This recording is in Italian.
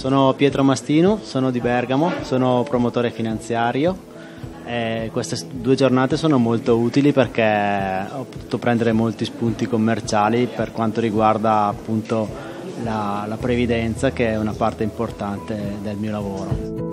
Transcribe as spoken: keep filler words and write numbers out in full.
Sono Pietro Mastino, sono di Bergamo, sono promotore finanziario e queste due giornate sono molto utili perché ho potuto prendere molti spunti commerciali per quanto riguarda appunto la, la previdenza, che è una parte importante del mio lavoro.